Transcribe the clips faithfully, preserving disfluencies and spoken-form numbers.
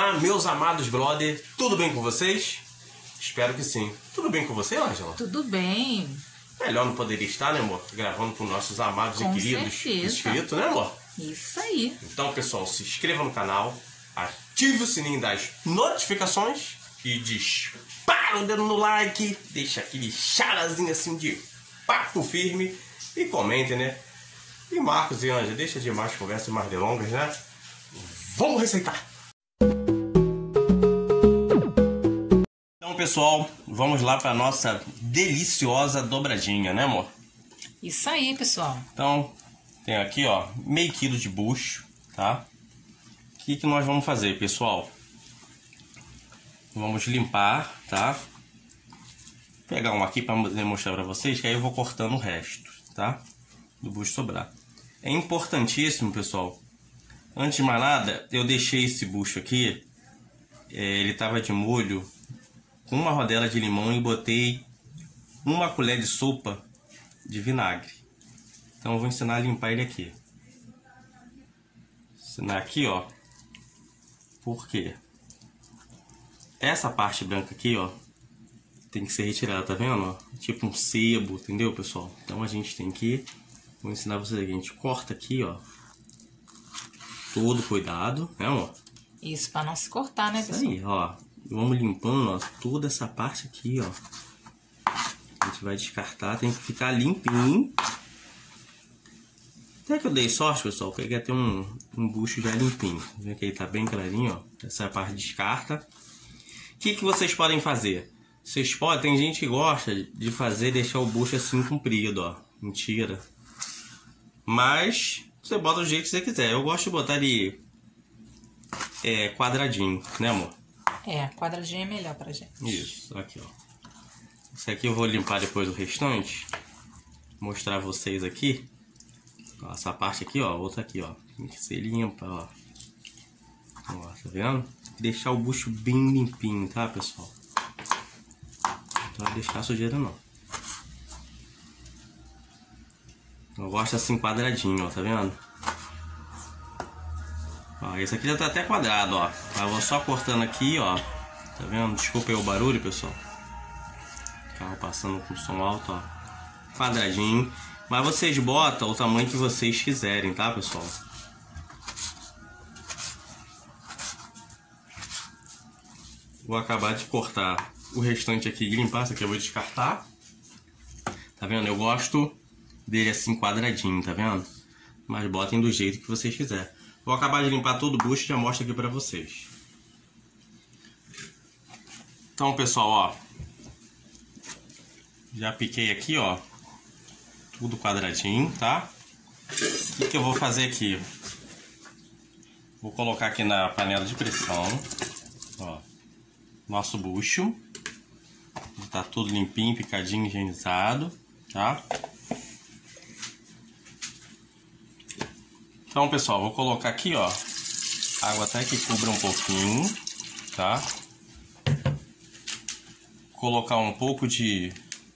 Olá, meus amados brother, tudo bem com vocês? Espero que sim. Tudo bem com você, Ângela? Tudo bem. Melhor não poderia estar, né, amor? Gravando com nossos amados Com e queridos certeza. inscritos, né, amor? Isso aí. Então, pessoal, se inscreva no canal, ative o sininho das notificações e dispara o dedo no like, deixa aquele charazinho assim de papo firme e comente, né? E Marcos e Ângela, deixa de mais conversas mais delongas, né? Vamos receitar! Então, pessoal, vamos lá para nossa deliciosa dobradinha, né, amor? Isso aí, pessoal. Então, tem aqui, ó, meio quilo de bucho, tá? O que que nós vamos fazer, pessoal? Vamos limpar, tá? Vou pegar um aqui para mostrar para vocês, que aí eu vou cortando o resto, tá? Do bucho sobrar. É importantíssimo, pessoal. Antes de mais nada, eu deixei esse bucho aqui, é, ele tava de molho com uma rodela de limão e botei uma colher de sopa de vinagre. Então eu vou ensinar a limpar ele aqui. Ensinar aqui, ó. Por quê? Essa parte branca aqui, ó, tem que ser retirada, tá vendo? Ó? Tipo um sebo, entendeu, pessoal? Então a gente tem que... Vou ensinar vocês aqui. A gente corta aqui, ó. Todo cuidado, né, amor? Isso, para não se cortar, né, pessoal? Isso aí, ó. Vamos limpando, ó, toda essa parte aqui, ó. A gente vai descartar, tem que ficar limpinho. Até que eu dei sorte, pessoal, peguei até um, um bucho já limpinho. Vê que ele tá bem clarinho, ó. Essa parte descarta. O que que vocês podem fazer? Vocês podem, tem gente que gosta de fazer, deixar o bucho assim comprido, ó. Mentira. Mas você bota do jeito que você quiser. Eu gosto de botar ele é, quadradinho, né, amor? É, quadradinho é melhor pra gente. Isso, aqui, ó. Esse aqui eu vou limpar depois o restante. Mostrar vocês aqui. Ó, essa parte aqui, ó. Outra aqui, ó. Tem que ser limpa, ó. Ó, tá vendo? Deixar o bucho bem limpinho, tá, pessoal? Não vai deixar sujeira, não. Eu gosto assim quadradinho, ó, tá vendo? Ó, esse aqui já tá até quadrado, ó. Eu vou só cortando aqui, ó. Tá vendo? Desculpa aí o barulho, pessoal. Carro passando com som alto, ó. Quadradinho. Mas vocês botam o tamanho que vocês quiserem, tá, pessoal? Vou acabar de cortar o restante aqui e limpar. Essa aqui eu vou descartar. Tá vendo? Eu gosto dele assim quadradinho, tá vendo? Mas botem do jeito que vocês quiserem. Vou acabar de limpar todo o bucho e já mostro aqui pra vocês. Então, pessoal, ó. Já piquei aqui, ó. Tudo quadradinho, tá? O que que eu vou fazer aqui? Vou colocar aqui na panela de pressão, ó. Nosso bucho. Tá tudo limpinho, picadinho, higienizado, tá? Então, pessoal, vou colocar aqui, ó, água até que cubra um pouquinho, tá? Colocar um pouco de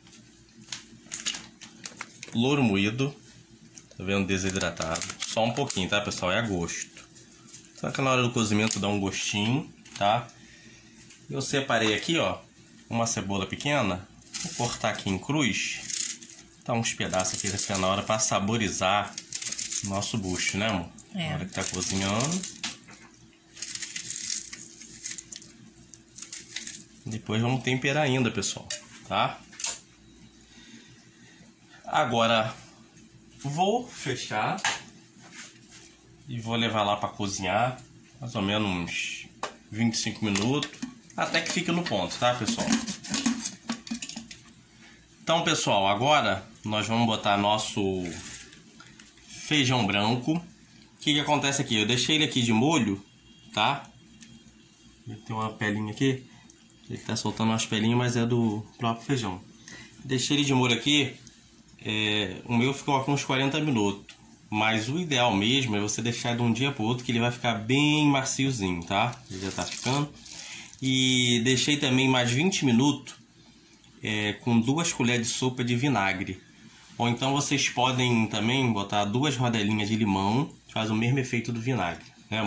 louro moído, tá vendo? Desidratado. Só um pouquinho, tá, pessoal? É a gosto. Só que na hora do cozimento dá um gostinho, tá? Eu separei aqui, ó, uma cebola pequena. Vou cortar aqui em cruz. Tá uns pedaços aqui da cenoura para saborizar nosso bucho, né, amor? É. Na hora que tá cozinhando. Depois vamos temperar ainda, pessoal, tá? Agora vou fechar e vou levar lá para cozinhar mais ou menos uns vinte e cinco minutos, até que fique no ponto, tá, pessoal? Então, pessoal, agora nós vamos botar nosso feijão branco. O que que acontece aqui? Eu deixei ele aqui de molho, tá? Tem uma pelinha aqui. Ele tá soltando umas pelinhas, mas é do próprio feijão. Deixei ele de molho aqui. É, o meu ficou aqui uns quarenta minutos. Mas o ideal mesmo é você deixar de um dia pro outro, que ele vai ficar bem maciozinho, tá? Ele já tá ficando. E deixei também mais vinte minutos é, com duas colheres de sopa de vinagre. Ou então vocês podem também botar duas rodelinhas de limão, faz o mesmo efeito do vinagre, né, amor?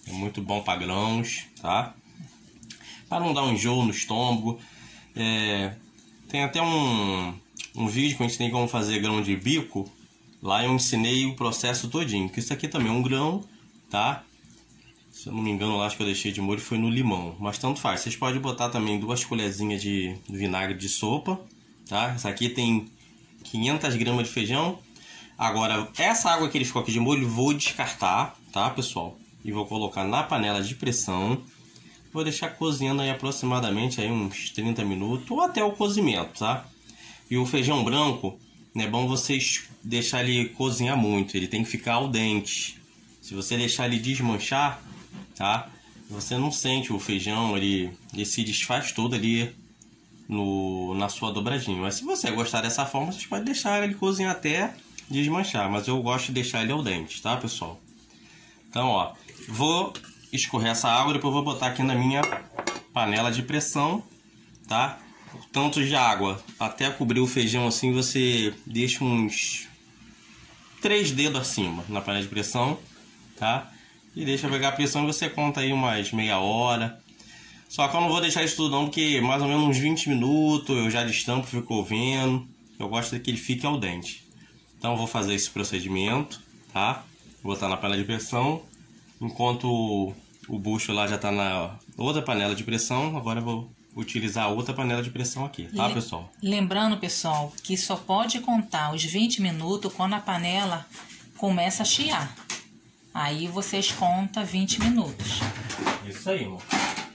É muito bom para grãos, tá? Para não dar um enjoo no estômago. É, tem até um, um vídeo que a gente tem como fazer grão de bico. Lá eu ensinei o processo todinho. Que isso aqui também é um grão, tá? Se eu não me engano, lá acho que eu deixei de molho foi no limão. Mas tanto faz. Vocês podem botar também duas colherzinhas de vinagre de sopa, tá? Essa aqui tem quinhentas gramas de feijão. Agora, essa água que ele ficou aqui de molho, vou descartar, tá, pessoal? E vou colocar na panela de pressão. Vou deixar cozinhando aí aproximadamente aí uns trinta minutos ou até o cozimento, tá? E o feijão branco, não é bom vocês deixar ele cozinhar muito, ele tem que ficar al dente. Se você deixar ele desmanchar, tá? Você não sente o feijão, ele, ele se desfaz todo ali no, na sua dobradinha. Mas se você gostar dessa forma, vocês podem deixar ele cozinhar até desmanchar. Mas eu gosto de deixar ele al dente, tá, pessoal? Então, ó, vou escorrer essa água, depois vou botar aqui na minha panela de pressão, tá? Tanto de água até cobrir o feijão assim, você deixa uns três dedos acima na panela de pressão, tá? E deixa pegar a pressão e você conta aí umas meia hora. Só que eu não vou deixar isso tudo não, porque mais ou menos uns vinte minutos eu já destampo, fico vendo. Eu gosto de que ele fique al dente. Então eu vou fazer esse procedimento, tá? Vou botar na panela de pressão. Enquanto o bucho lá já está na outra panela de pressão, agora eu vou utilizar a outra panela de pressão aqui, tá, pessoal? Lembrando, pessoal, que só pode contar os vinte minutos quando a panela começa a chiar. Aí vocês contam vinte minutos. Isso aí, amor.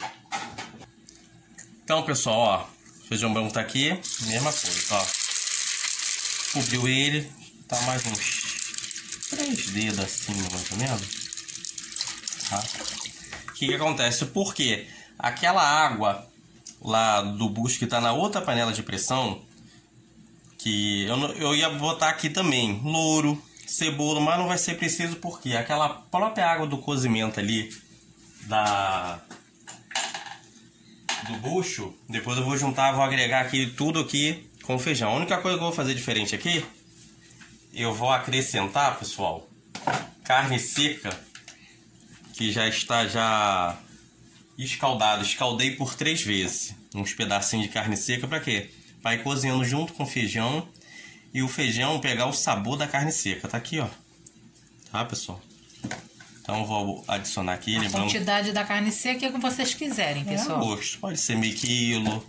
Então, pessoal, ó, o feijão branco tá aqui, mesma coisa, ó. Cobriu ele, tá mais uns três dedos assim, mais ou menos. Tá? O que que acontece? Porque aquela água lá do bucho que tá na outra panela de pressão, que eu, eu ia botar aqui também, louro, cebola, mas não vai ser preciso porque aquela própria água do cozimento ali da do bucho, depois eu vou juntar, vou agregar aqui tudo aqui com feijão. A única coisa que eu vou fazer diferente aqui, eu vou acrescentar, pessoal, carne seca que já está já escaldado. Escaldei por três vezes uns pedacinhos de carne seca. Para quê? Para ir cozinhando junto com o feijão e o feijão pegar o sabor da carne seca. Tá aqui, ó. Tá, pessoal? Então eu vou adicionar aqui. A lembrando... quantidade da carne seca é o que vocês quiserem, pessoal. É a gosto. Pode ser meio quilo.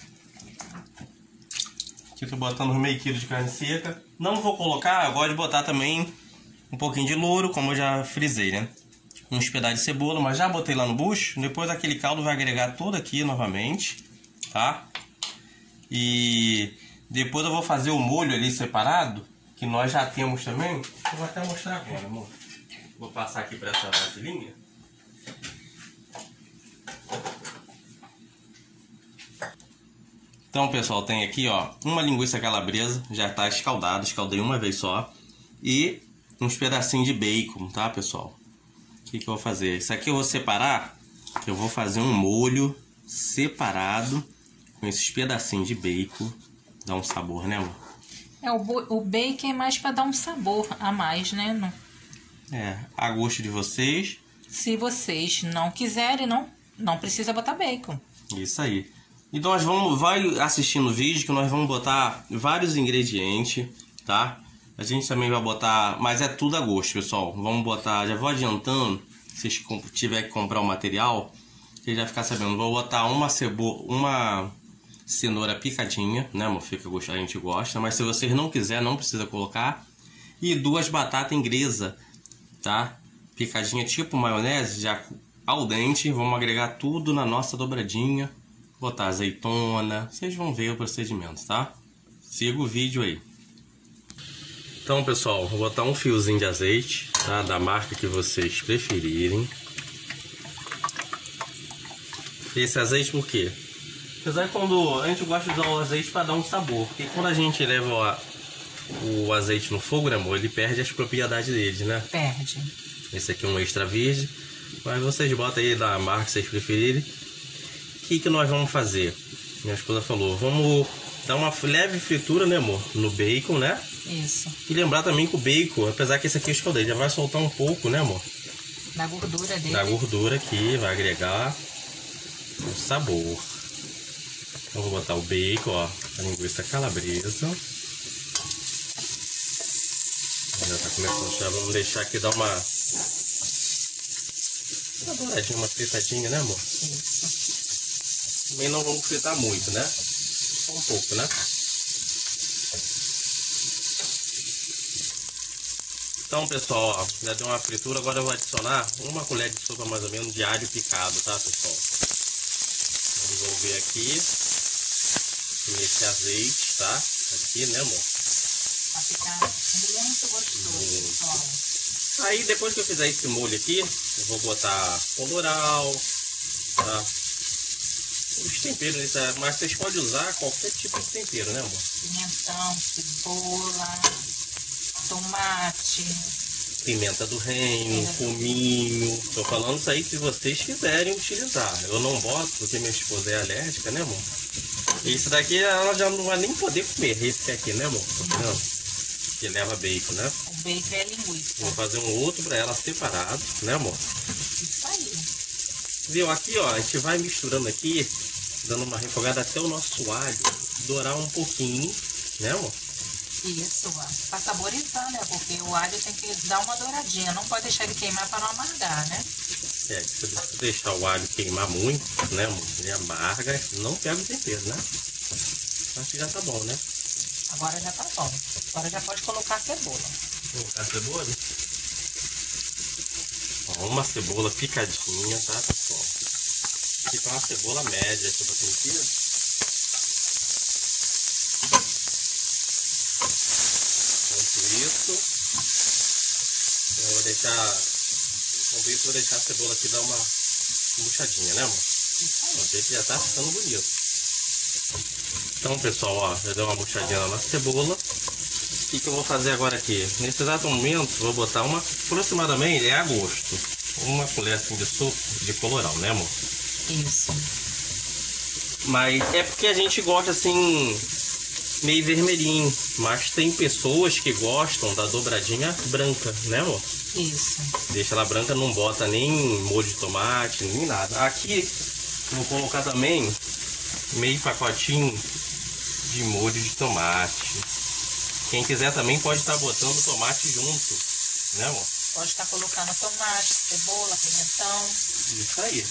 Aqui eu tô botando meio quilo de carne seca. Não vou colocar, eu gosto de botar também um pouquinho de louro, como eu já frisei, né? Uns pedaços de cebola, mas já botei lá no bucho. Depois aquele caldo vai agregar todo aqui novamente, tá? E depois eu vou fazer o molho ali separado, que nós já temos também. Eu vou até mostrar agora, amor. Vou passar aqui para essa vasilhinha. Então, pessoal, tem aqui, ó, uma linguiça calabresa, já está escaldada, escaldei uma vez só. E uns pedacinhos de bacon, tá, pessoal? O que que eu vou fazer? Isso aqui eu vou separar, eu vou fazer um molho separado com esses pedacinhos de bacon. Dá um sabor, né, amor? É, o, o bacon é mais para dar um sabor a mais, né? Não... É, a gosto de vocês. Se vocês não quiserem, não, não precisa botar bacon. Isso aí. E nós vamos, vai assistindo o vídeo que nós vamos botar vários ingredientes, tá? A gente também vai botar, mas é tudo a gosto, pessoal. Vamos botar, já vou adiantando, se vocês tiver que comprar o material, vocês já ficar sabendo. Vou botar uma cebola, uma cenoura picadinha, né, amor? Fica, a gente gosta, mas se vocês não quiserem, não precisa colocar. E duas batatas inglesa, tá? Picadinha tipo maionese, já al dente. Vamos agregar tudo na nossa dobradinha. Botar azeitona, vocês vão ver o procedimento, tá? Siga o vídeo aí. Então, pessoal, vou botar um fiozinho de azeite, tá? Da marca que vocês preferirem. Esse azeite por quê? Apesar que quando a gente gosta de usar o azeite para dar um sabor, porque quando a gente leva o, o azeite no fogo, né, amor, ele perde as propriedades dele, né? Perde. Esse aqui é um extra virgem, mas vocês botam aí da marca que vocês preferirem. O que que nós vamos fazer? Minha esposa falou, vamos dar uma leve fritura, né, amor? No bacon, né? Isso. E lembrar também que o bacon, apesar que esse aqui eu escaldei, já vai soltar um pouco, né, amor? Da gordura dele. Da gordura aqui, vai agregar o sabor. Então, vou botar o bacon, ó, a linguiça calabresa. Já tá começando, já vamos deixar aqui dar uma... Uma douradinha, uma fritadinha, né, amor? Isso. Também não vamos fritar muito, né? Só um pouco, né? Então, pessoal, ó, já deu uma fritura. Agora eu vou adicionar uma colher de sopa, mais ou menos, de alho picado, tá, pessoal? Vamos envolver aqui. Nesse azeite, tá? Aqui, né, amor? Vai ficar muito gostoso, pessoal. Aí, depois que eu fizer esse molho aqui, eu vou botar colorau, tá? Os temperos, né? Mas vocês podem usar qualquer tipo de tempero, né, amor? Pimentão, cebola, tomate, Pimenta do reino, é. cominho. Tô falando isso aí se vocês quiserem utilizar. Eu não boto porque minha esposa é alérgica, né, amor? Esse daqui ela já não vai nem poder comer. Esse aqui, né, amor? Tá vendo? Que leva bacon, né? O bacon é linguiça. Vou fazer um outro pra ela separado, né, amor? Isso aí. Viu? Aqui, ó, a gente vai misturando aqui, dando uma refogada até o nosso alho dourar um pouquinho, né, amor? Isso, ó. Pra saborizar, né? Porque o alho tem que dar uma douradinha. Não pode deixar ele queimar pra não amargar, né? É, se você deixar o alho queimar muito, né, amor? Ele amarga, não pega o tempero, né? Acho que já tá bom, né? Agora já tá bom. Agora já pode colocar a cebola. Colocar a cebola? Ó, uma cebola picadinha, tá, pessoal? Aqui tá uma cebola média aqui pra tempero. Enquanto isso, eu vou deixar... Enquanto isso, eu vou deixar a cebola aqui dar uma murchadinha, né, amor? Ó, ver que já tá ficando bonito. Então, pessoal, ó, já deu uma murchadinha na nossa cebola. O que, que eu vou fazer agora aqui? Nesse exato momento, vou botar uma, aproximadamente, é a gosto, uma colher assim de sopa de colorau, né, amor? Isso. Mas é porque a gente gosta assim, meio vermelhinho. Mas tem pessoas que gostam da dobradinha branca, né, amor? Isso. Deixa ela branca, não bota nem molho de tomate, nem nada. Aqui, vou colocar também meio pacotinho de molho de tomate. Quem quiser também pode estar botando tomate junto, né, amor? Pode estar colocando tomate, cebola, pimentão. Isso aí.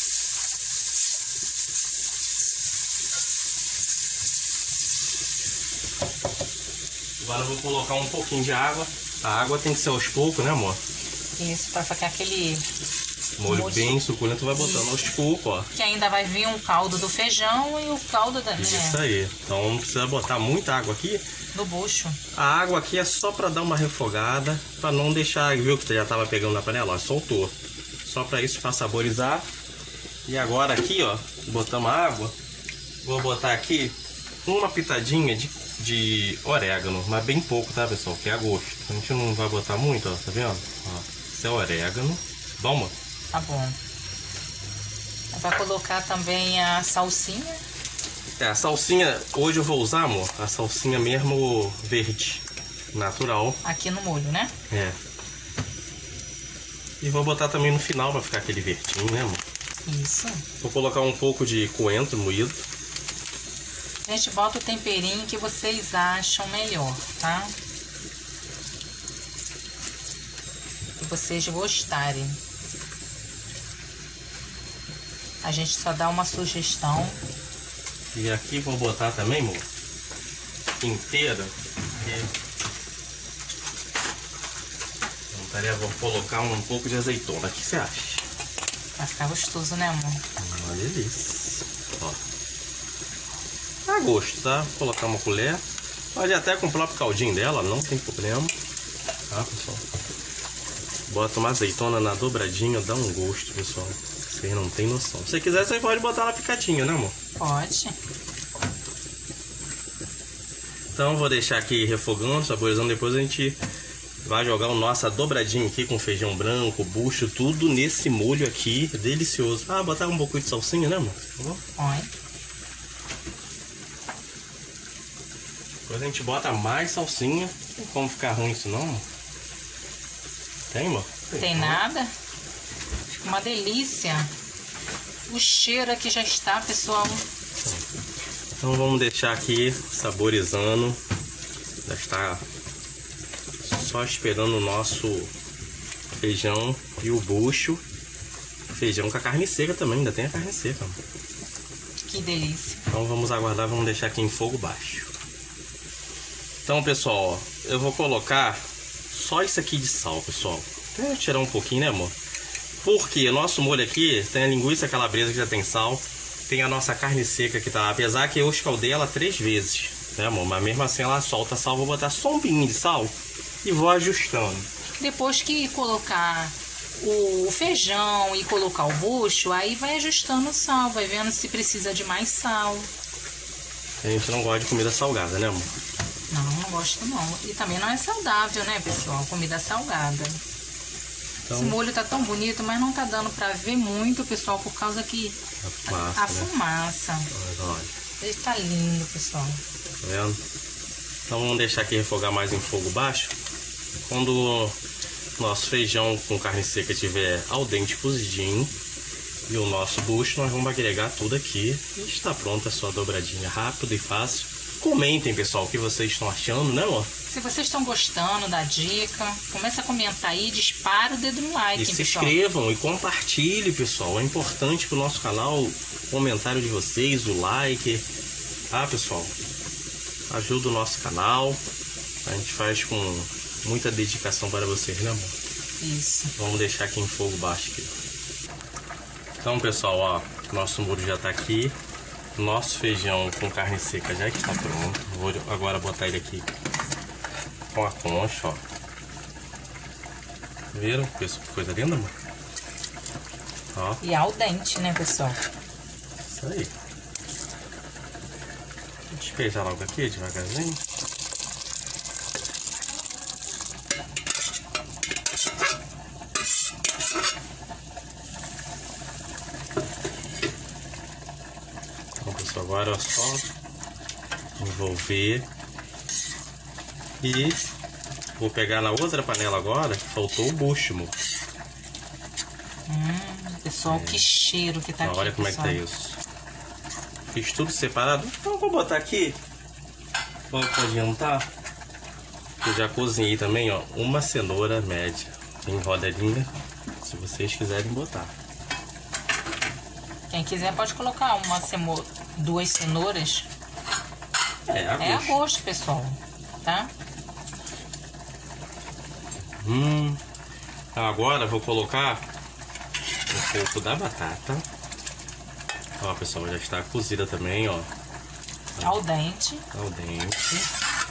Agora eu vou colocar um pouquinho de água. A água tem que ser aos poucos, né, amor? Isso, para ficar aquele molho, molho bem suculento, vai botando Isso. aos poucos, ó. Que ainda vai vir um caldo do feijão e o caldo da... Isso né? aí. Então não precisa botar muita água aqui. No bucho. A água aqui é só para dar uma refogada, para não deixar, viu que já tava pegando na panela, ó, soltou. Só para isso, para saborizar. E agora aqui, ó, botamos a água. Vou botar aqui uma pitadinha de, de orégano, mas bem pouco, tá, pessoal? Que é a gosto. A gente não vai botar muito, ó, tá vendo? Ó, esse é orégano. Vamos? Tá bom. Vai colocar também a salsinha. É, a salsinha, hoje eu vou usar, amor, a salsinha mesmo verde, natural. Aqui no molho, né? É. E vou botar também no final pra ficar aquele verdinho, né, amor? Isso. Vou colocar um pouco de coentro moído. Gente, bota o temperinho que vocês acham melhor, tá? Que vocês gostarem. A gente só dá uma sugestão. E aqui vou botar também, amor, inteira. E... vou colocar um pouco de azeitona. O que você acha? Vai ficar gostoso, né, amor? Uma delícia. Ó. A gosto, tá? Vou colocar uma colher. Pode até com o próprio caldinho dela, não tem problema. Tá, pessoal? Bota uma azeitona na dobradinha, dá um gosto, pessoal. Vocês não tem noção. Se você quiser, você pode botar ela picadinha, né, amor? Pode. Então, vou deixar aqui refogando, saborizando. Depois a gente vai jogar o nossa dobradinha aqui com feijão branco, bucho, tudo nesse molho aqui. Delicioso. Ah, botar um pouquinho de salsinha, né, amor? Pode. Depois a gente bota mais salsinha. Não tem como ficar ruim isso, não, amor? Tem, amor? Tem nada? uma delícia. O cheiro aqui já está, pessoal. Então vamos deixar aqui saborizando. Já está só esperando o nosso feijão e o bucho. Feijão com a carne seca também, ainda tem a carne seca. Que delícia. Então vamos aguardar, vamos deixar aqui em fogo baixo. Então, pessoal, ó, eu vou colocar só isso aqui de sal, pessoal. Vou tirar um pouquinho, né, amor? Porque o nosso molho aqui tem a linguiça calabresa que já tem sal. Tem a nossa carne seca que tá... Apesar que eu escaldei ela três vezes, né, amor? Mas mesmo assim ela solta sal. Vou botar só um pinguinho de sal e vou ajustando. Depois que colocar o feijão e colocar o bucho, aí vai ajustando o sal. Vai vendo se precisa de mais sal. A gente não gosta de comida salgada, né, amor? Não, não gosto não. E também não é saudável, né, pessoal? Comida salgada. Então, esse molho tá tão bonito, mas não tá dando pra ver muito, pessoal, por causa que a fumaça, a, a né? fumaça. Mas olha. Ele tá lindo, pessoal. Tá vendo? Então vamos deixar aqui refogar mais em fogo baixo. Quando o nosso feijão com carne seca estiver al dente cozidinho e o nosso bucho, nós vamos agregar tudo aqui. E está pronta a sua dobradinha rápida e fácil. Comentem, pessoal, o que vocês estão achando, né, amor? Se vocês estão gostando da dica, começa a comentar aí, dispara o dedo no like, e hein, se pessoal? inscrevam e compartilhem, pessoal. É importante para o nosso canal o comentário de vocês, o like. Ah, pessoal, ajuda o nosso canal. A gente faz com muita dedicação para vocês, né, amor? Isso. Vamos deixar aqui em fogo baixo aqui. Então, pessoal, ó, nosso molho já tá aqui. Nosso feijão com carne seca já está pronto. Vou agora botar ele aqui com a concha, ó. Viram? Que coisa linda, amor? Ó. E al dente, né, pessoal? Isso aí. Vou despejar logo aqui devagarzinho. Então, pessoal, agora é só envolver. E vou pegar na outra panela agora, que faltou o bucho, amor. Hum, pessoal, é. Que cheiro que tá então, aqui, olha como pessoal. é que tá isso. Fiz tudo separado. Então vou botar aqui. Vamos adiantar. Eu já cozinhei também, ó, uma cenoura média em rodelinha, se vocês quiserem botar. Quem quiser pode colocar uma cenoura, duas cenouras. É a gosto. É a gosto, pessoal, tá? Hum. Agora vou colocar um pouco da batata. Ó, pessoal, já está cozida também, ó. Al dente. Al dente.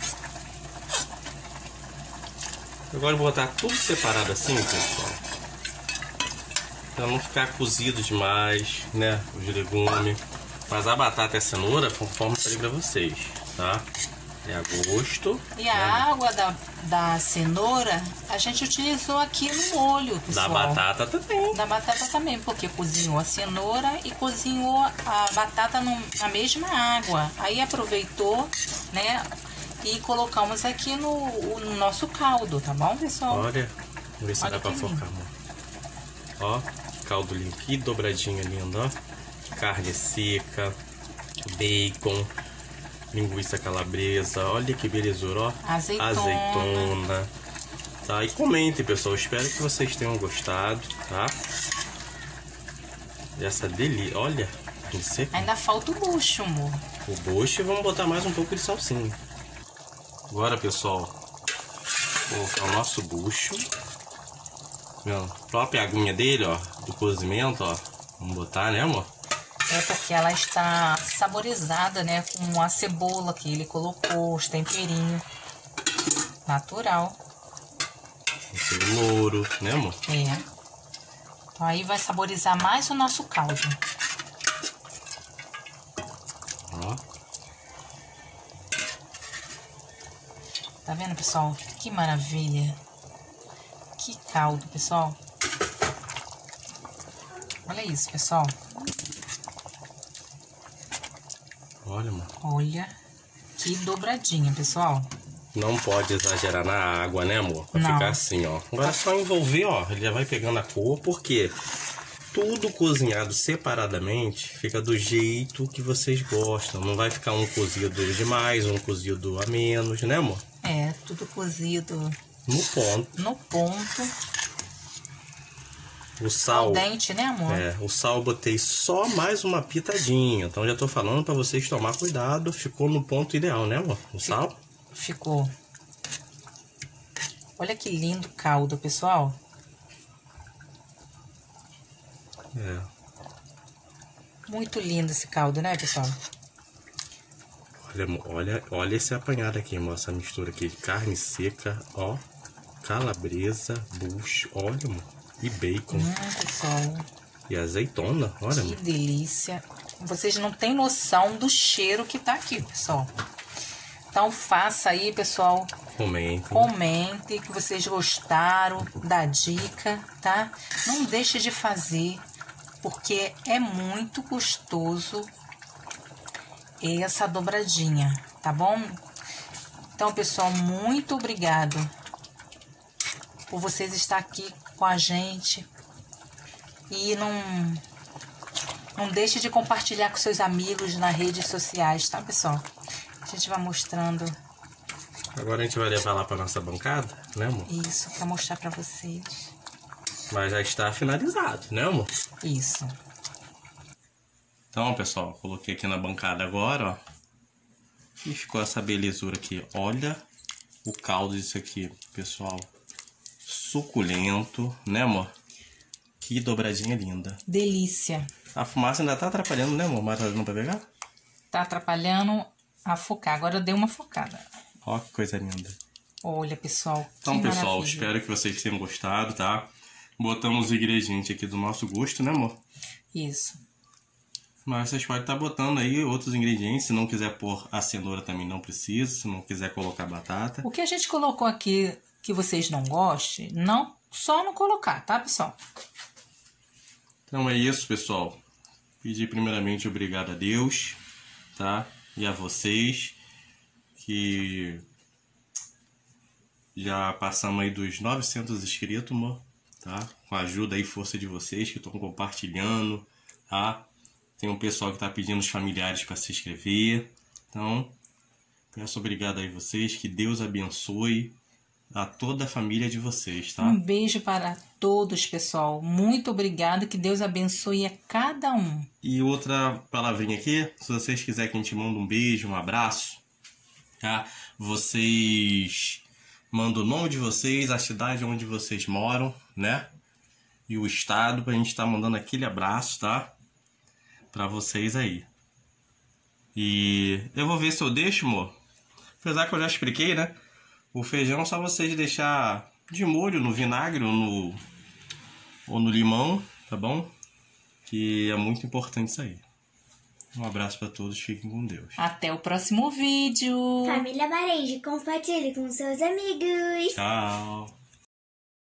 Agora eu vou botar tudo separado assim, pessoal. Pra não ficar cozido demais, né? Os legumes. Mas a batata e a cenoura, conforme eu falei pra vocês, tá? É a gosto. E né? a água da, da cenoura a gente utilizou aqui no molho, pessoal. Da batata também. Da batata também, porque cozinhou a cenoura e cozinhou a batata no, na mesma água. Aí aproveitou, né? E colocamos aqui no, no nosso caldo, tá bom, pessoal? Olha, vamos ver se Olha dá pra lindo. focar, amor. Ó, caldo limpo, que dobradinha linda, ó. Carne seca, bacon, linguiça calabresa, olha que belezura, ó. Azeitona. Azeitona. Tá, e comentem, pessoal, espero que vocês tenham gostado, tá? Essa delícia, olha, seca. Ainda falta o bucho, amor. O bucho e vamos botar mais um pouco de salsinha. Agora, pessoal, vou colocar o nosso bucho. A própria aguinha dele, ó, do cozimento, ó. Vamos botar, né, amor? É porque ela está saborizada, né, com a cebola que ele colocou, os temperinhos. Natural. Esse louro, né, amor? É. Então aí vai saborizar mais o nosso caldo. Ó. Tá vendo, pessoal? Que maravilha. Que caldo, pessoal. Olha isso, pessoal. Olha, amor. Olha que dobradinha, pessoal. Não pode exagerar na água, né, amor? Pra Não. ficar assim, ó. Agora é só envolver, ó. Ele já vai pegando a cor, porque tudo cozinhado separadamente fica do jeito que vocês gostam. Não vai ficar um cozido demais, um cozido a menos, né, amor? É, tudo cozido no ponto. No ponto. O sal... Al dente, né, amor? É, o sal eu botei só mais uma pitadinha. Então já tô falando pra vocês tomar cuidado. Ficou no ponto ideal, né, amor? O sal? Ficou. Olha que lindo caldo, pessoal. É. Muito lindo esse caldo, né, pessoal? Olha, olha, olha esse apanhado aqui, amor. Essa mistura aqui de carne seca, ó. Calabresa, bucho, olha, amor. E bacon. Hum, pessoal. E azeitona, olha. Que delícia. Vocês não têm noção do cheiro que tá aqui, pessoal. Então faça aí, pessoal. Comente. Comente que vocês gostaram da dica, tá? Não deixe de fazer, porque é muito gostoso essa dobradinha, tá bom? Então, pessoal, muito obrigado por vocês estar aqui com a gente. E não, não deixe de compartilhar com seus amigos nas redes sociais, tá, pessoal? A gente vai mostrando. Agora a gente vai levar lá para nossa bancada, né, amor? Isso, para mostrar para vocês. Mas já está finalizado, né, amor? Isso. Então, pessoal, coloquei aqui na bancada agora, ó. E ficou essa belezura aqui. Olha o caldo disso aqui, pessoal. Suculento, né, amor? Que dobradinha linda. Delícia. A fumaça ainda tá atrapalhando, né, amor? Mas não pra pegar? Tá atrapalhando a focar. Agora eu dei uma focada. Ó, que coisa linda. Olha, pessoal. Então, pessoal, maravilha. espero que vocês tenham gostado, tá? Botamos os ingredientes aqui do nosso gosto, né, amor? Isso. Mas vocês podem estar botando aí outros ingredientes. Se não quiser pôr a cenoura também não precisa. Se não quiser colocar batata. O que a gente colocou aqui que vocês não gostem, não, só não colocar, tá, pessoal? Então é isso, pessoal. Pedir primeiramente obrigado a Deus, tá? E a vocês que já passamos aí dos novecentos inscritos, amor, tá? Com a ajuda e força de vocês que estão compartilhando, tá? Tem um pessoal que tá pedindo os familiares para se inscrever. Então, peço obrigado aí a vocês, que Deus abençoe a toda a família de vocês, tá? Um beijo para todos, pessoal. Muito obrigada, que Deus abençoe a cada um. E outra palavrinha aqui, se vocês quiserem que a gente mande um beijo, um abraço, tá? Vocês mandam o nome de vocês, a cidade onde vocês moram, né? E o estado, pra gente estar mandando aquele abraço, tá? Pra vocês aí. E eu vou ver se eu deixo, amor. Apesar que eu já expliquei, né? O feijão é só vocês deixar de molho no vinagre ou no, ou no limão, tá bom? Que é muito importante isso aí. Um abraço pra todos, fiquem com Deus. Até o próximo vídeo. Família Barejo, compartilhe com seus amigos. Tchau.